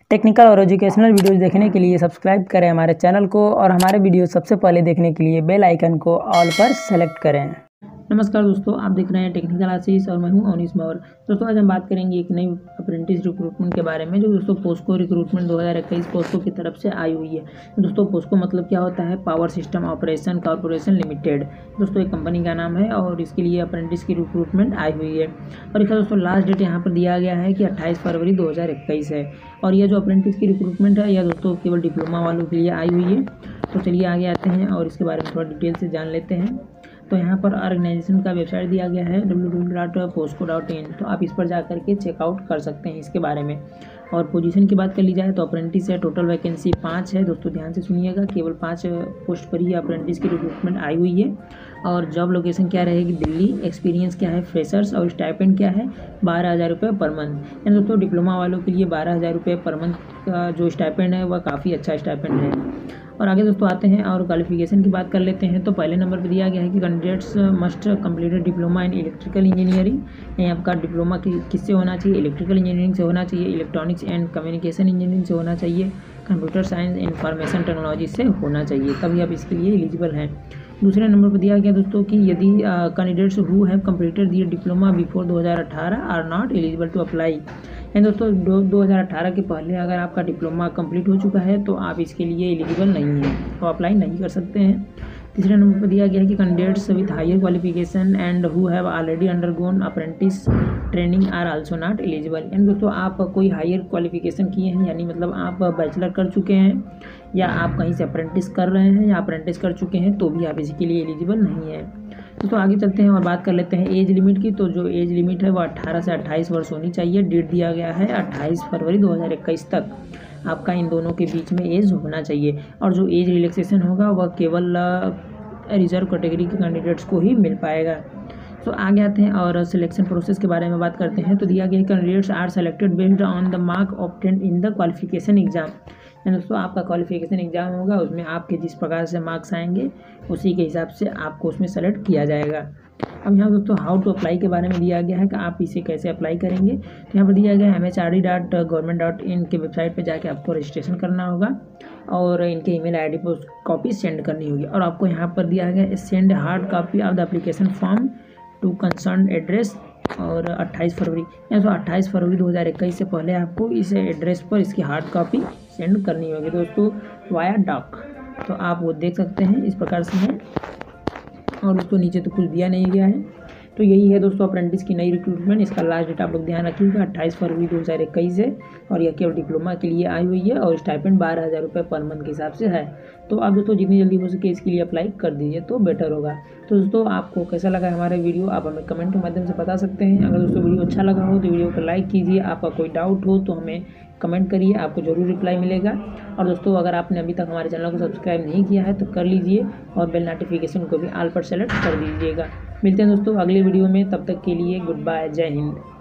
Technical और educational videos देखने के लिए सब्सक्राइब करें हमारे चैनल को और हमारे वीडियो सबसे पहले देखने के लिए बेल आइकन को ऑल पर सेलेक्ट करें। नमस्कार दोस्तों, आप देख रहे हैं टेक्निकल आशीष और मैं हूं अनिश मौर्य। दोस्तों आज हम बात करेंगे एक नई अप्रेंटिस रिक्रूटमेंट के बारे में जो दोस्तों पोस्को रिक्रूटमेंट 2021 पोस्को की तरफ से आई हुई है। दोस्तों पोस्को मतलब क्या होता है? Power system operation corporation limited. दोस्तों एक कंपनी का नाम है और इसके लिए अप्रेंटिस की रिक्रूटमेंट आई हुई है। और इसका दोस्तों लास्ट डेट यहाँ पर दिया गया है कि 28 फरवरी 2021 है। और यह जो अप्रेंटिस की रिक्रूटमेंट है यह दोस्तों केवल डिप्लोमा वालों के लिए आई हुई है। तो चलिए आगे आते हैं और इसके बारे में थोड़ा डिटेल से जान लेते हैं। तो यहाँ पर ऑर्गेनाइजेशन का वेबसाइट दिया गया है www.posco.in। तो आप इस पर जा करके चेकआउट कर सकते हैं इसके बारे में। और पोजीशन की बात कर ली जाए तो अप्रेंटिस है, टोटल वैकेंसी 5 है। दोस्तों ध्यान से सुनिएगा, केवल 5 पोस्ट पर ही अप्रेंटिस की रिक्रूटमेंट आई हुई है। और जॉब लोकेशन क्या रहेगी? दिल्ली। एक्सपीरियंस क्या है? फ्रेशर्स। और स्टाइपेंड क्या है? 12,000 रुपये पर मंथ। यानी दोस्तों डिप्लोमा वालों के लिए 12,000 रुपये पर मंथ का जो स्टाइपेंड है वह काफ़ी अच्छा स्टाइपेंड है। और आगे दोस्तों आते हैं और क्वालिफिकेशन की बात कर लेते हैं। तो पहले नंबर पर दिया गया है कि candidates must completed diploma in electrical engineering. यानी आपका डिप्लोमा किससे होना चाहिए? इलेक्ट्रिकल इंजीनियरिंग से होना चाहिए, इलेक्ट्रॉनिक्स एंड कम्युनिकेशन इंजीनियरिंग से होना चाहिए, कंप्यूटर साइंस इंफॉर्मेशन टेक्नोलॉजी से होना चाहिए, तभी आप इसके लिए एलिजिबल हैं। दूसरे नंबर पर दिया गया दोस्तों कि यदि candidates who have completed their diploma before 2018 are not eligible to apply. यानी दोस्तों 2018 के पहले अगर आपका डिप्लोमा कंप्लीट हो चुका है तो आप इसके लिए एलिजिबल नहीं हैं, तो अप्लाई नहीं कर सकते हैं। तीसरे नंबर पर दिया गया है कि candidates with higher qualification and who have already undergone apprentice training are also not eligible. यानी दोस्तों आप कोई हायर क्वालिफिकेशन किए हैं, यानी मतलब आप बैचलर कर चुके हैं या आप कहीं से अप्रेंटिस कर रहे हैं या अप्रेंटिस कर चुके हैं तो भी आप इसके लिए एलिजिबल नहीं है। तो आगे चलते हैं और बात कर लेते हैं एज लिमिट की। तो जो एज लिमिट है वो 18 से 28 वर्ष होनी चाहिए। डेट दिया गया है 28 फरवरी 2021 तक आपका इन दोनों के बीच में एज होना चाहिए। और जो एज रिलैक्सेशन होगा वह केवल रिजर्व कैटेगरी के कैंडिडेट्स को ही मिल पाएगा। तो आगे आते हैं और सिलेक्शन प्रोसेस के बारे में बात करते हैं। तो दिया गया है candidates are selected based on the mark obtained in the qualification exam. यानी दोस्तों आपका क्वालिफिकेशन एग्जाम होगा, उसमें आपके जिस प्रकार से मार्क्स आएंगे उसी के हिसाब से आपको उसमें सेलेक्ट किया जाएगा। अब यहाँ दोस्तों हाउ टू अप्लाई के बारे में दिया गया है कि आप इसे कैसे अप्लाई करेंगे। तो यहाँ पर दिया गया है mhrd.government.in के वेबसाइट पे जाके आपको रजिस्ट्रेशन करना होगा और इनके ईमेल आईडी पर कॉपी सेंड करनी होगी। और आपको यहाँ पर दिया गया है send hard copy of the application form to concern address. और 28 फरवरी या तो 28 फरवरी 2021 से पहले आपको इस एड्रेस पर इसकी हार्ड कॉपी सेंड करनी होगी दोस्तों वाया डॉक। तो आप वो देख सकते हैं इस प्रकार से है। और दोस्तों नीचे तो कुछ दिया नहीं गया है। तो यही है दोस्तों अप्रेंटिस की नई रिक्रूटमेंट। इसका लास्ट डेट आप लोग ध्यान रखिएगा 28 फरवरी 2021 है। और यह केवल डिप्लोमा के लिए आई हुई है और स्टाइपेंड 12,000 रुपये पर मंथ के हिसाब से है। तो आप दोस्तों जितनी जल्दी हो सके इसके लिए अप्लाई कर दीजिए तो बेटर होगा। तो दोस्तों आपको कैसा लगा हमारा वीडियो आप हमें कमेंट के माध्यम से बता सकते हैं। अगर दोस्तों वीडियो अच्छा लगा हो तो वीडियो को लाइक कीजिए। आपका कोई डाउट हो तो हमें कमेंट करिए, आपको ज़रूर रिप्लाई मिलेगा। और दोस्तों अगर आपने अभी तक हमारे चैनल को सब्सक्राइब नहीं किया है तो कर लीजिए और बेल नोटिफिकेशन को भी ऑल पर सेलेक्ट कर दीजिएगा। मिलते हैं दोस्तों अगले वीडियो में, तब तक के लिए गुड बाय, जय हिंद।